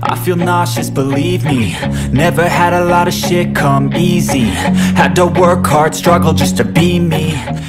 I feel nauseous, believe me. Never had a lot of shit come easy. Had to work hard, struggle just to be me.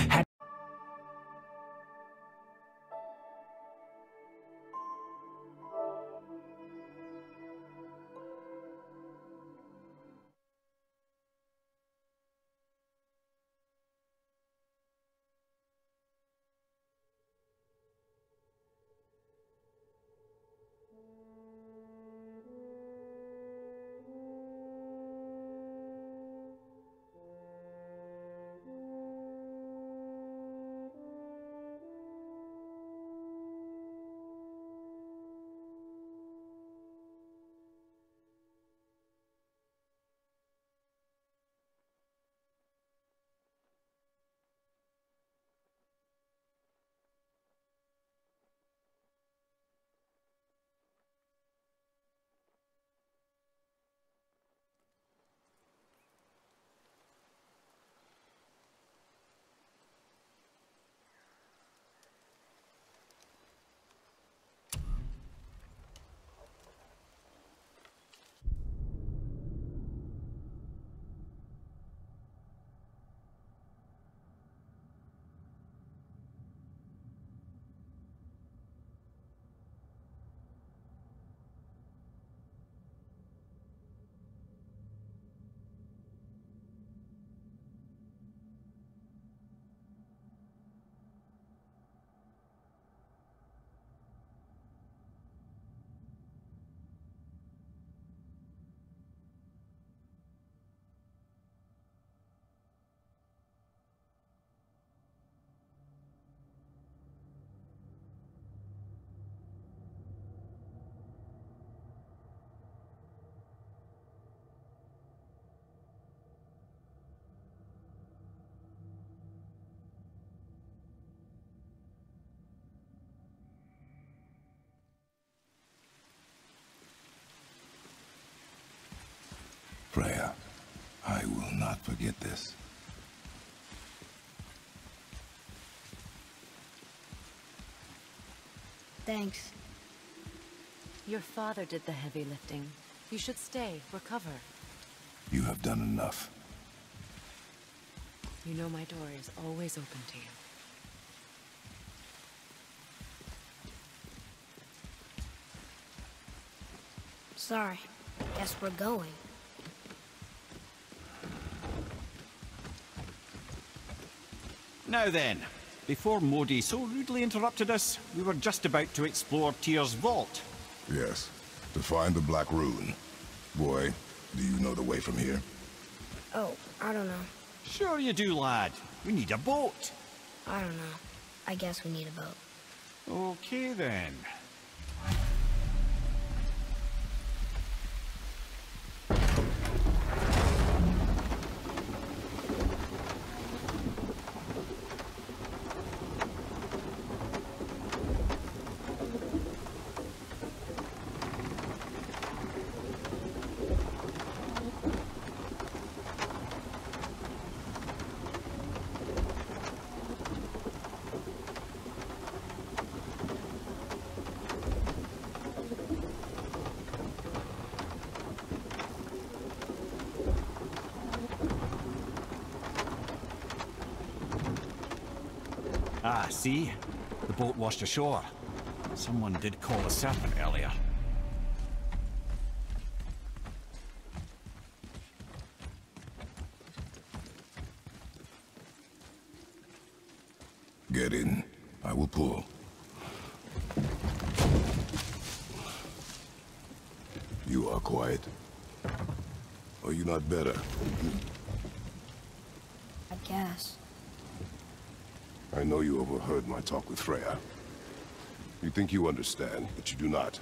Freya, I will not forget this. Thanks. Your father did the heavy lifting. You should stay, recover. You have done enough. You know my door is always open to you. Sorry. Guess we're going. Now then, before Modi so rudely interrupted us, we were just about to explore Tyr's vault. Yes, to find the Black Rune. Boy, do you know the way from here? Oh, I don't know. Sure you do, lad. We need a boat. I don't know. I guess we need a boat. Okay then. Ah, see? The boat washed ashore. Someone did call the Serpent earlier. Get in. I will pull. You are quiet. Are you not better? I guess. I know you overheard my talk with Freya. You think you understand, but you do not.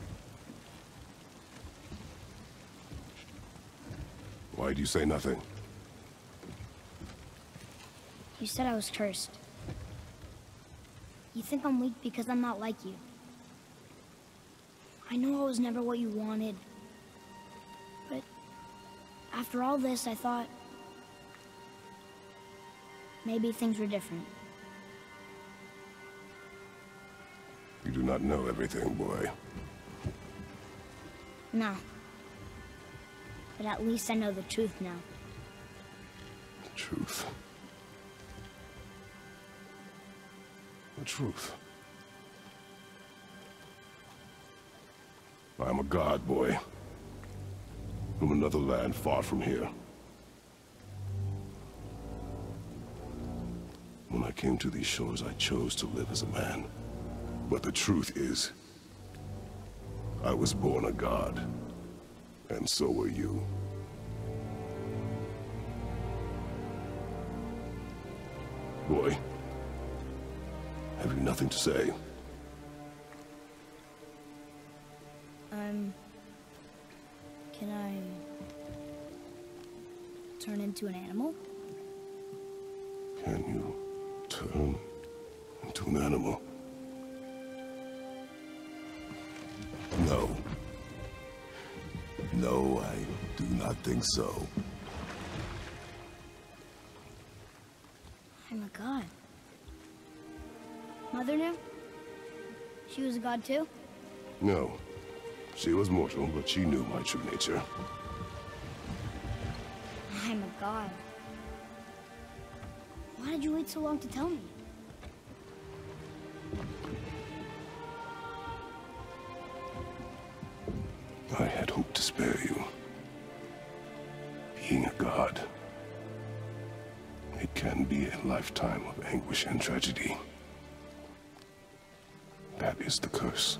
Why do you say nothing? You said I was cursed. You think I'm weak because I'm not like you. I know I was never what you wanted. But after all this, I thought maybe things were different. You do not know everything, boy. No. But at least I know the truth now. The truth. The truth. I'm a god, boy. From another land far from here. When I came to these shores, I chose to live as a man. But the truth is, I was born a god. And so were you. Boy, have you nothing to say? Can I turn into an animal? Can you turn into an animal? No. No, I do not think so. I'm a god. Mother knew? She was a god too? No. She was mortal, but she knew my true nature. I'm a god. Why did you wait so long to tell me? I had hoped to spare you. Being a god, it can be a lifetime of anguish and tragedy. That is the curse.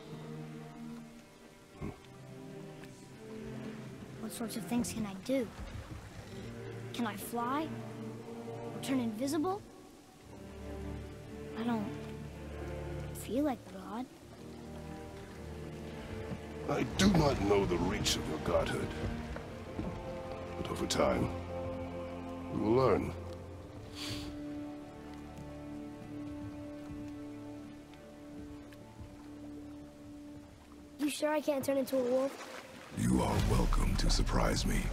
What sorts of things can I do? Can I fly? Or turn invisible? I don't feel like a god. I do not know the reach of your godhood. But over time, we will learn. You sure I can't turn into a wolf? You are welcome to surprise me.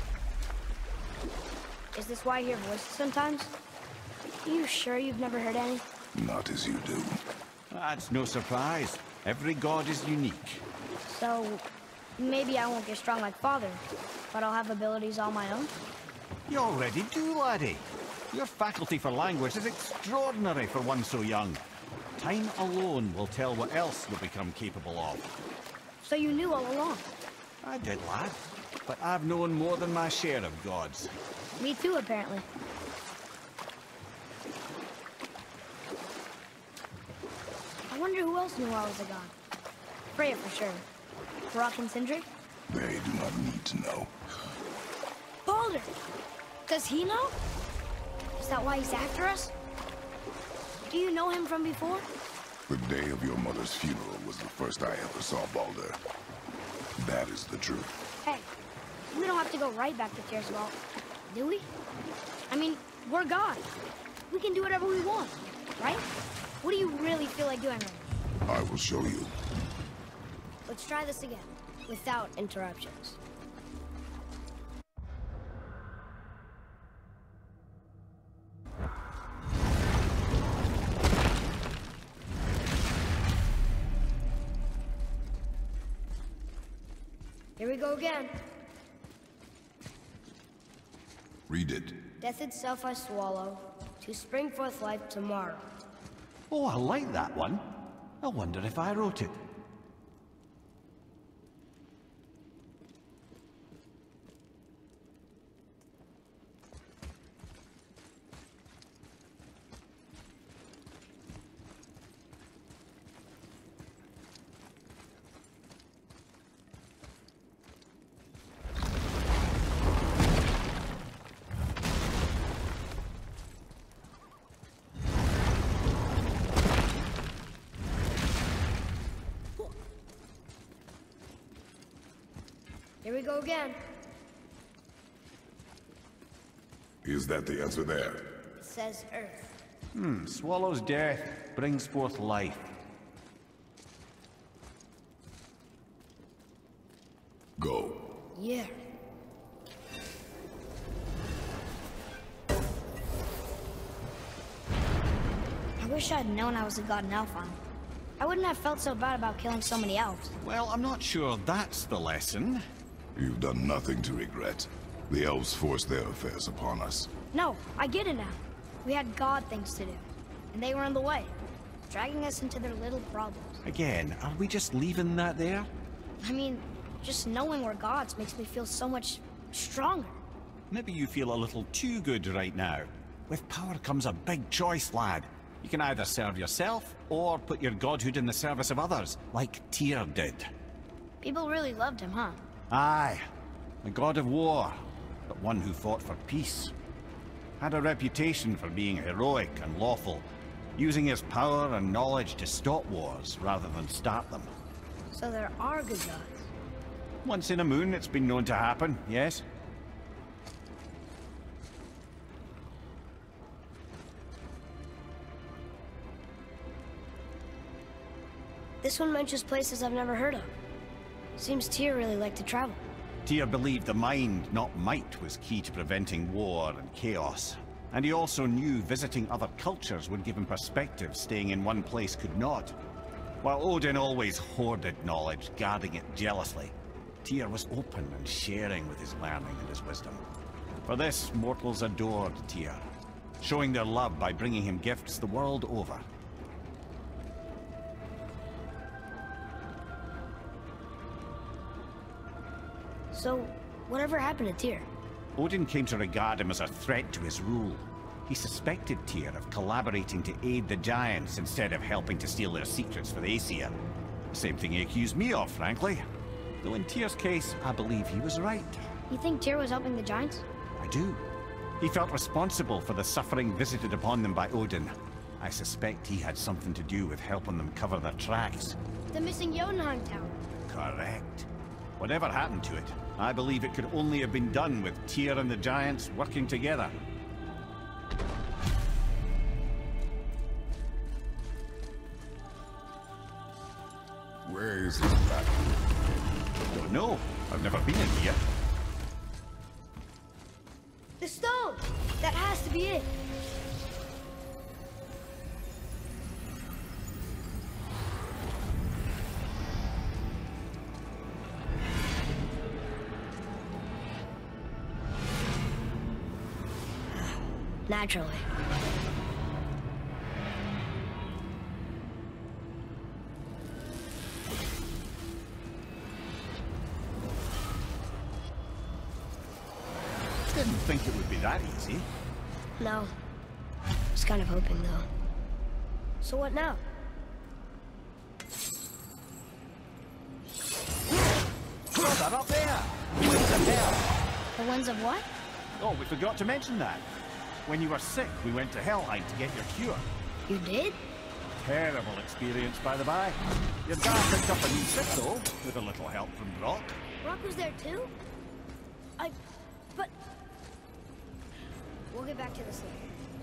Is this why I hear voices sometimes? Are you sure you've never heard any? Not as you do. That's no surprise. Every god is unique. So, maybe I won't get strong like Father, but I'll have abilities all my own? You already do, laddie. Your faculty for language is extraordinary for one so young. Time alone will tell what else you'll become capable of. So you knew all along? I did, lad. But I've known more than my share of gods. Me too, apparently. I wonder who else knew I was a god. Freya for sure. Brock and Sindri? They do not need to know. Baldur! Does he know? Is that why he's after us? Do you know him from before? The day of your mother's funeral was the first I ever saw Baldur. That is the truth. Hey, we don't have to go right back to Tirzwell, do we? I mean, we're God. We can do whatever we want, right? What do you really feel like doing right now? I will show you. Let's try this again, without interruptions. Here we go again. Read it. Death itself I swallow, to spring forth life tomorrow. Oh, I like that one. I wonder if I wrote it. Here we go again. Is that the answer there? It says Earth. Swallows death, brings forth life. Go. Yeah. I wish I'd known I was a god in Alfheim. I wouldn't have felt so bad about killing so many elves. Well, I'm not sure that's the lesson. You've done nothing to regret. The elves forced their affairs upon us. No, I get it now. We had God things to do, and they were in the way, dragging us into their little problems. Again, are we just leaving that there? I mean, just knowing we're gods makes me feel so much stronger. Maybe you feel a little too good right now. With power comes a big choice, lad. You can either serve yourself, or put your godhood in the service of others, like Tyr did. People really loved him, huh? Aye, a god of war, but one who fought for peace. Had a reputation for being heroic and lawful, using his power and knowledge to stop wars rather than start them. So there are good gods. Once in a moon, it's been known to happen, yes? This one mentions places I've never heard of. Seems Tyr really liked to travel. Tyr believed the mind, not might, was key to preventing war and chaos. And he also knew visiting other cultures would give him perspective staying in one place could not. While Odin always hoarded knowledge, guarding it jealously, Tyr was open and sharing with his learning and his wisdom. For this, mortals adored Tyr, showing their love by bringing him gifts the world over. So, whatever happened to Tyr? Odin came to regard him as a threat to his rule. He suspected Tyr of collaborating to aid the Giants instead of helping to steal their secrets for the Aesir. The same thing he accused me of, frankly. Though in Tyr's case, I believe he was right. You think Tyr was helping the Giants? I do. He felt responsible for the suffering visited upon them by Odin. I suspect he had something to do with helping them cover their tracks. The missing Jotunheim tower. Correct. Whatever happened to it, I believe it could only have been done with Tyr and the Giants working together. Where is his back? Don't know. I've never been in here. The stone! That has to be it! Naturally. Didn't think it would be that easy. No. Was kind of hoping, though. So what now? Oh, they're up there! Winds of hell! The winds of what? Oh, we forgot to mention that. When you were sick, we went to Helheim to get your cure. You did? Terrible experience, by the by. Your dad picked up a new sick, though, with a little help from Brock. Rock was there too? But... We'll get back to this later.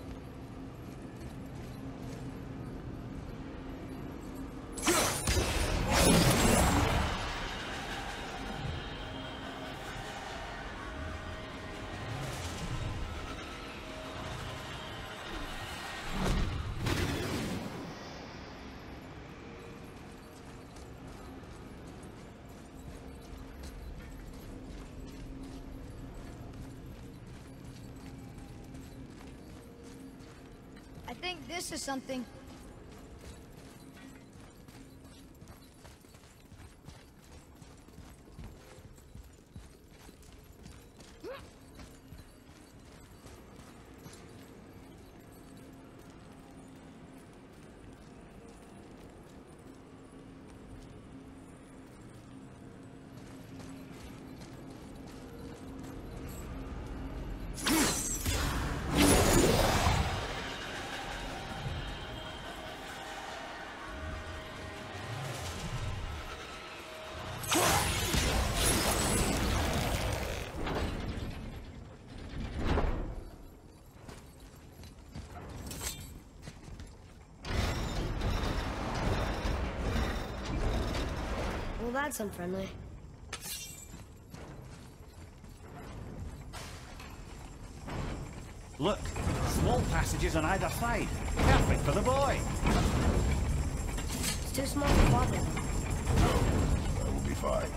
I think this is something. Well, that's unfriendly. Look, small passages on either side. Perfect for the boy. It's too small for Father. I will be fine.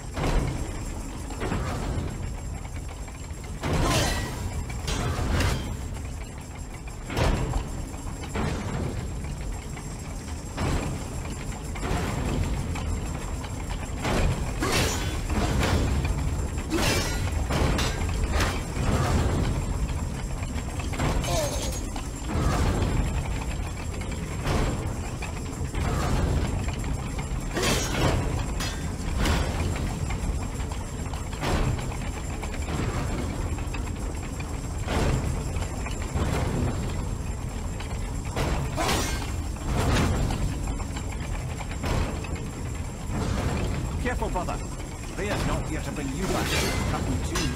Careful, brother. Rhea's not here to bring you back. Captain too.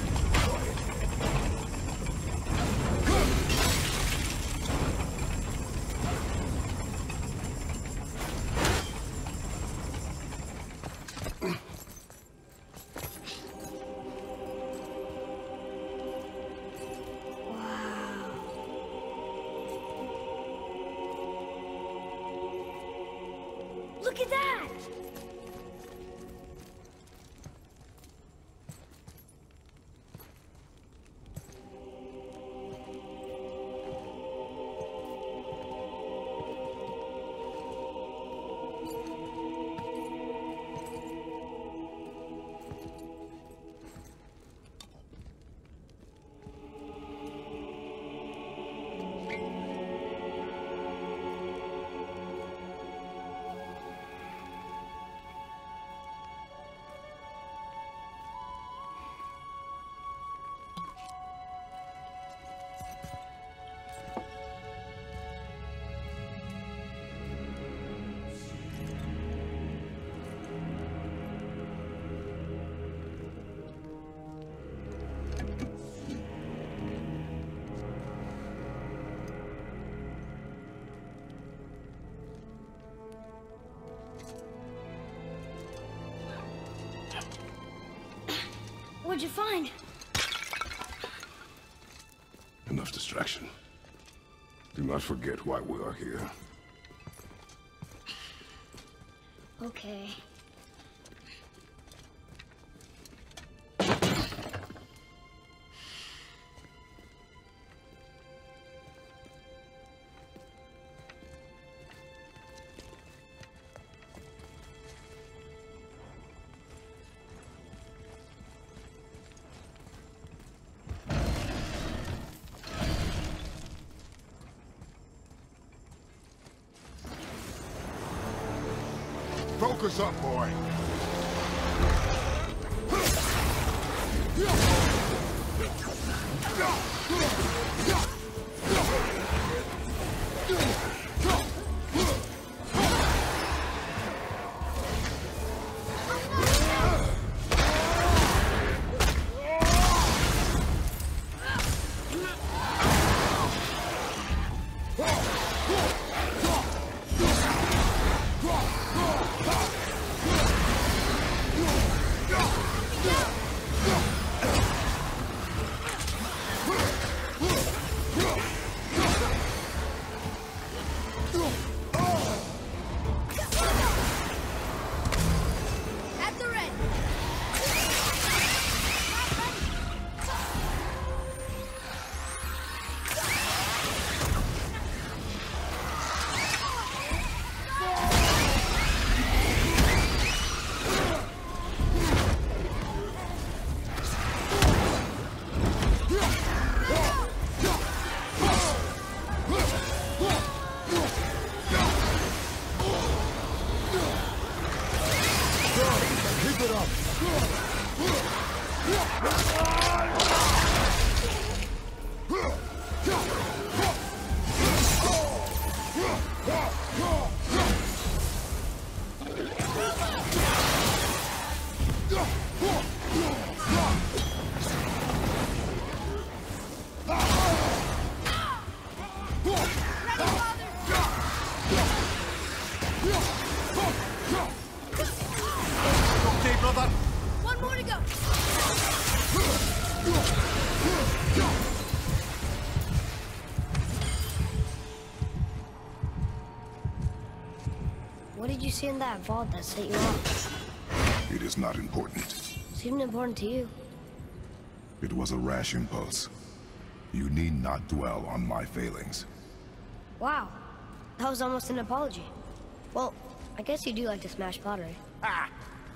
Look at that! What'd you find? Enough distraction. Do not forget why we are here. Okay. Focus up, boy. One more to go. What did you see in that vault that set you off? It is not important. Seemed important to you. It was a rash impulse. You need not dwell on my failings. Wow. That was almost an apology. Well, I guess you do like to smash pottery. Ah!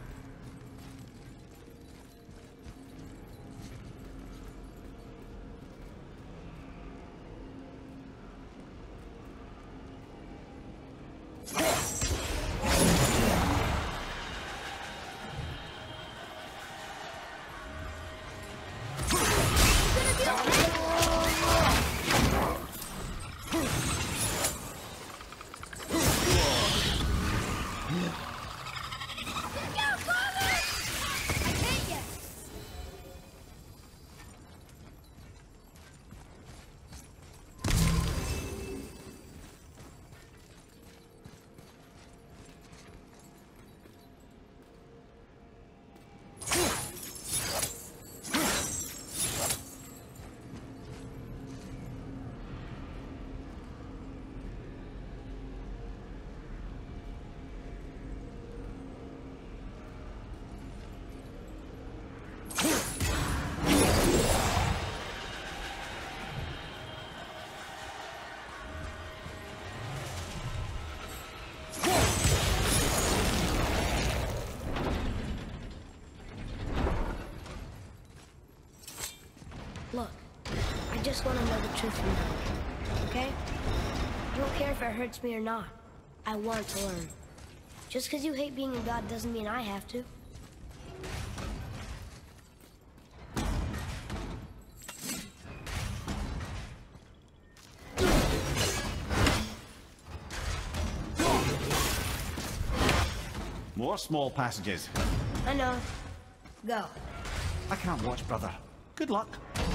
Look, I just want to know the truth from now, okay? I don't care if it hurts me or not. I want to learn. Just because you hate being a god doesn't mean I have to. More small passages. I know. Go. I can't watch, brother. Good luck.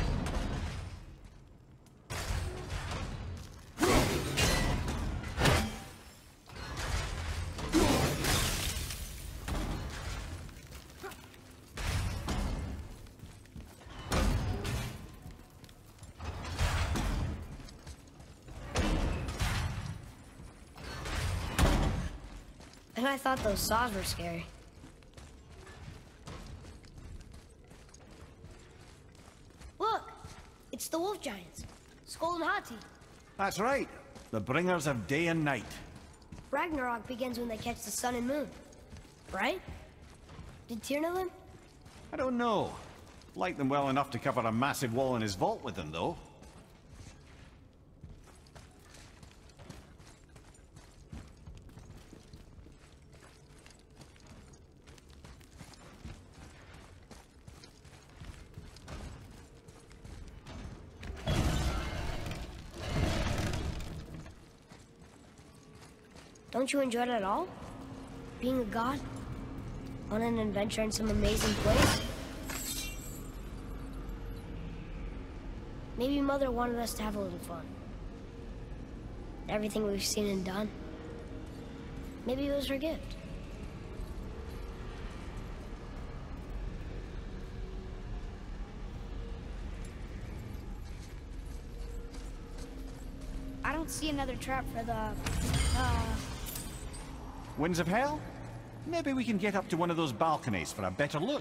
And I thought those saws were scary. Look! It's the wolf giants. Skull and Hati. That's right. The bringers of day and night. Ragnarok begins when they catch the sun and moon. Right? Did Tyr know them? I don't know. Like them well enough to cover a massive wall in his vault with them, though. Don't you enjoy it at all? Being a god? On an adventure in some amazing place? Maybe Mother wanted us to have a little fun. Everything we've seen and done. Maybe it was her gift. I don't see another trap for the, Winds of Hell? Maybe we can get up to one of those balconies for a better look.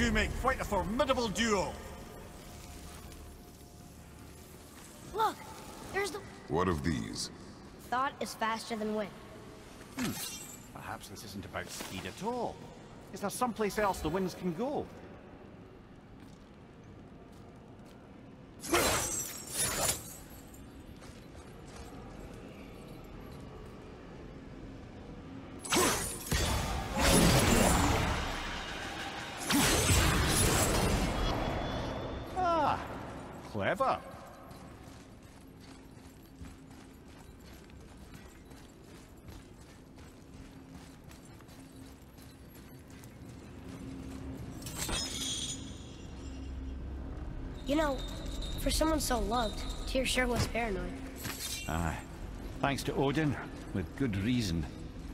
two make quite a formidable duo. Look, there's the... What of these? Thought is faster than wind. Perhaps this isn't about speed at all. Is there someplace else the winds can go? Ah, clever. You know, for someone so loved, Tyr sure was paranoid. Aye. Thanks to Odin, with good reason.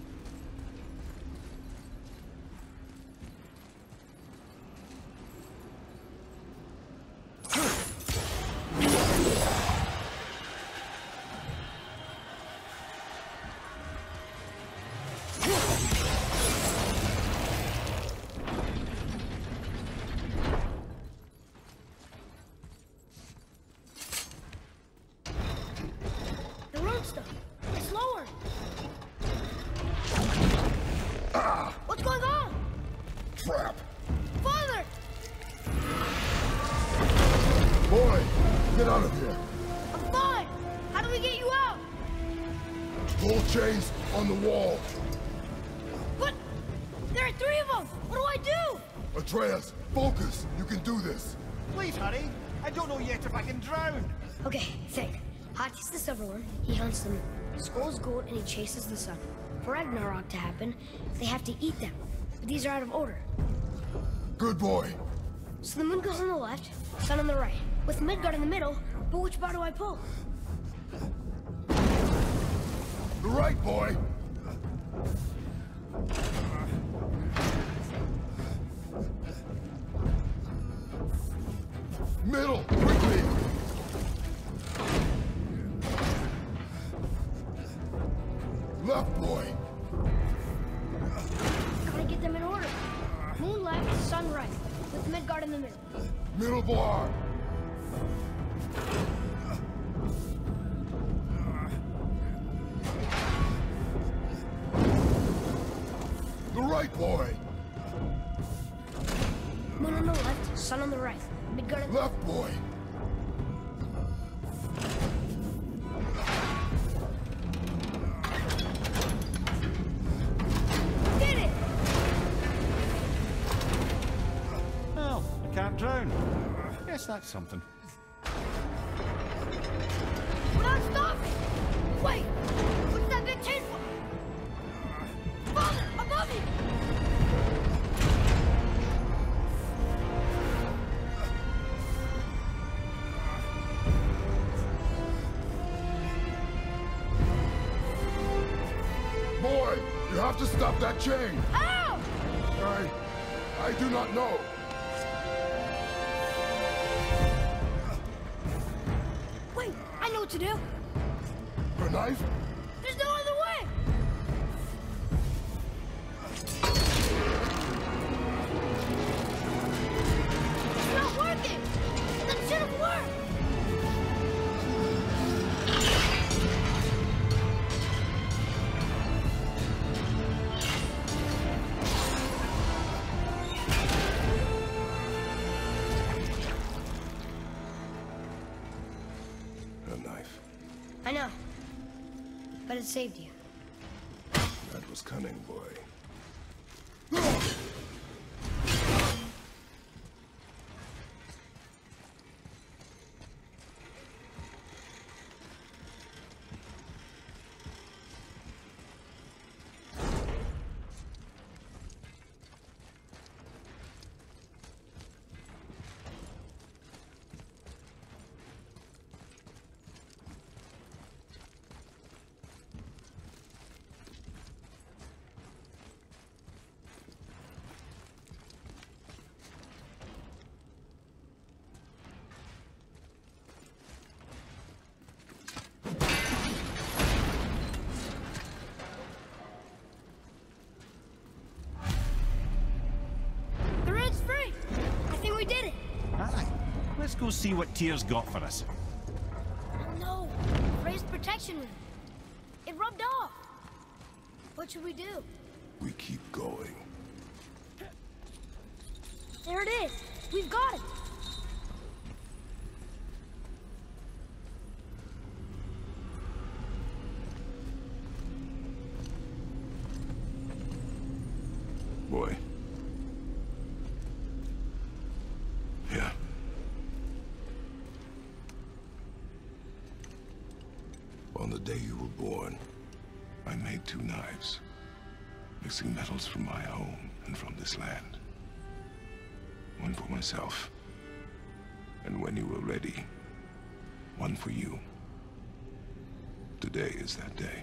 The road stuff. It's lowered. What's going on? Trap! Father! Boy, get out of here! I'm fine! How do we get you out? Pull chains on the wall! But there are three of them! What do I do? Atreus, focus! You can do this! Please hurry! I don't know yet if I can drown! Okay, think. Hati's the silverworm. He hunts them. Skull's goat and he chases the sun. For Ragnarok to happen, they have to eat them. But these are out of order. Good boy! So the moon goes on the left, sun on the right. With Midgard in the middle, but which bar do I pull? The right, boy! Middle, quickly! Left, boy! Gotta get them in order. Moon left, sun right. With Midgard in the middle. Middle bar! The right, boy! Moon on the left, sun on the right. Midgard in the... Left, boy! Did it! Well, I can't drown. Guess that's something. We're not stopping! Wait! What's that big chain for? Father, above you! Boy, you have to stop that chain! Ow! I do not know. Wait, I know what to do. The knife? There's no other way! It's not working! That should have worked! A knife. I know. But it saved you. That was cunning, boy. go see what Tyr's got for us. Oh no! Raised protection ring. It rubbed off. What should we do? We keep going. There it is. We've got it. Boy. Yeah. On the day you were born, I made 2 knives, mixing metals from my home and from this land. One for myself, and when you were ready, one for you. Today is that day.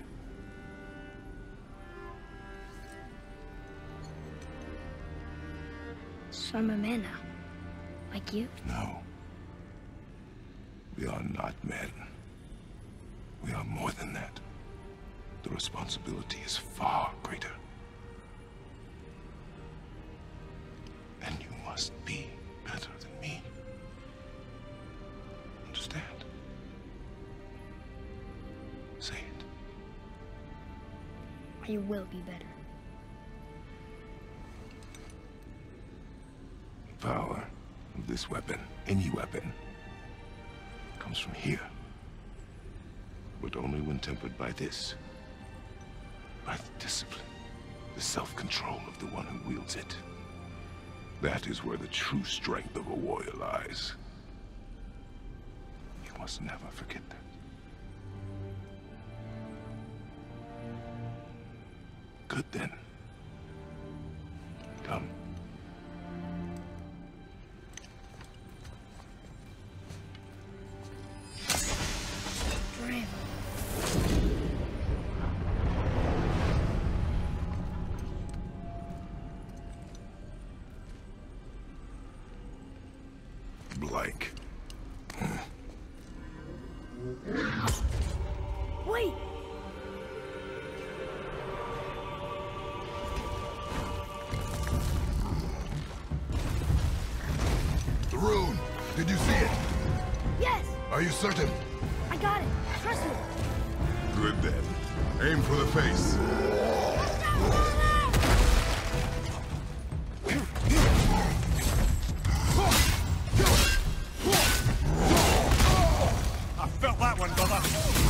So I'm a man now. Like you? No. We are not men. We are more than that. The responsibility is far greater. And you must be better than me. Understand? Say it. You will be better. The power of this weapon, any weapon, comes from here. But only when tempered by this. By the discipline, the self-control of the one who wields it. That is where the true strength of a warrior lies. You must never forget that. Good then. Come. Blank. Wait! The rune! Did you see it? Yes! Are you certain? I got it! Trust me! Good then. Aim for the face. I felt that one, brother.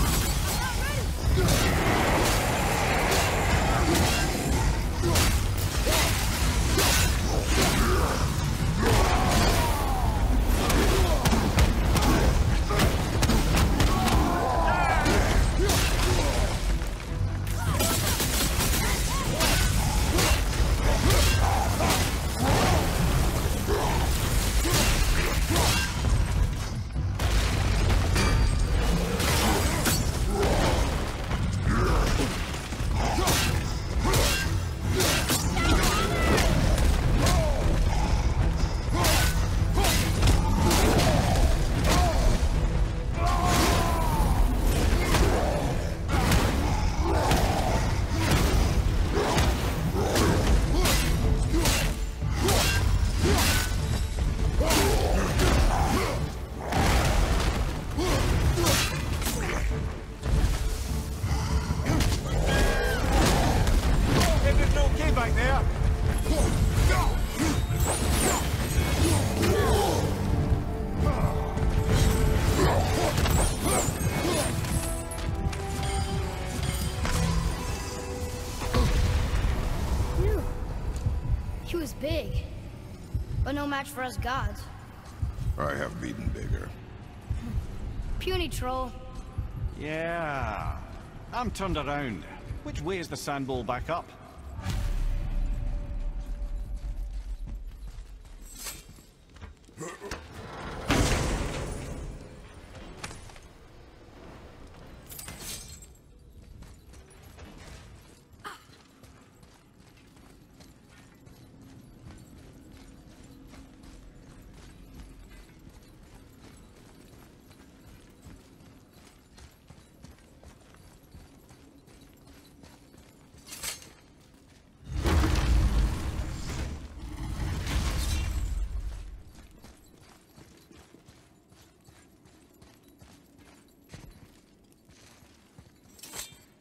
He was big, but no match for us gods. I have beaten bigger. Puny troll. Yeah. I'm turned around. Which way is the sand bowl back up?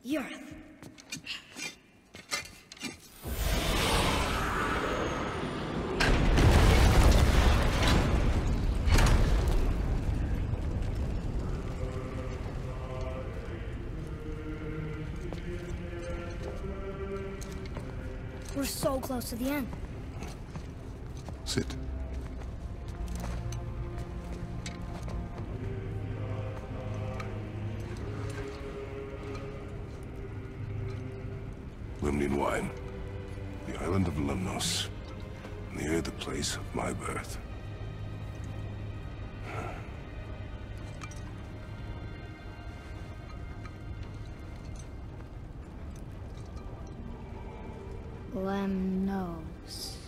Yarth. We're so close to the end. Sit. Limnian wine. The island of Lemnos. Near the place of my birth. Lemnos.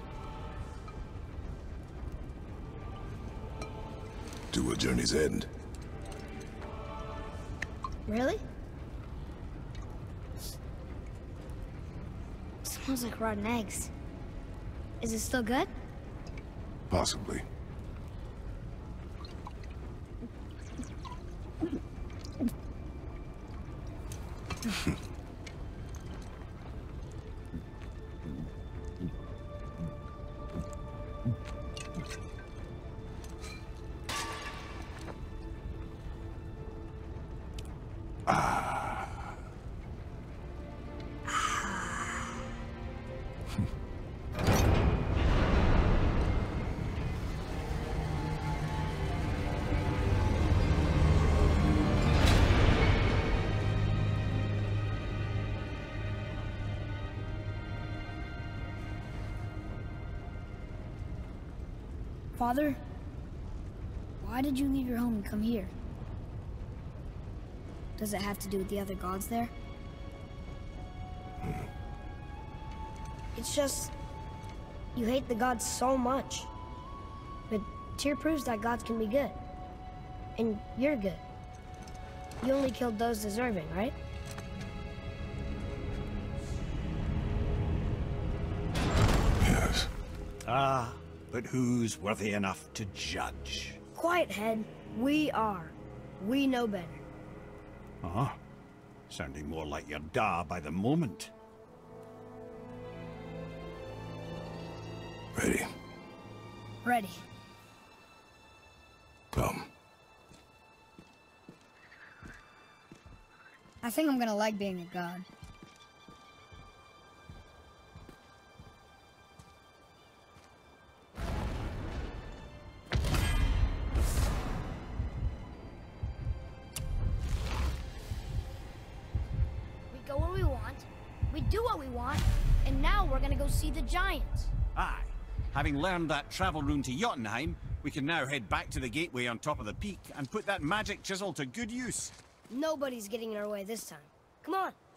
To a journey's end. Really? Smells like rotten eggs. Is it still good? Possibly. Father, why did you leave your home and come here? Does it have to do with the other gods there? It's just, you hate the gods so much. But Tyr proves that gods can be good. And you're good. You only killed those deserving, right? Yes. Ah, but who's worthy enough to judge? Quiet, head. We are. We know better. Uh-huh. Sounding more like your da by the moment. Ready. Ready. Come. I think I'm gonna like being a god. We go where we want, we do what we want, and now we're gonna go see the giants. Aye. Having learned that travel rune to Jotunheim, we can now head back to the gateway on top of the peak and put that magic chisel to good use. Nobody's getting in our way this time. Come on.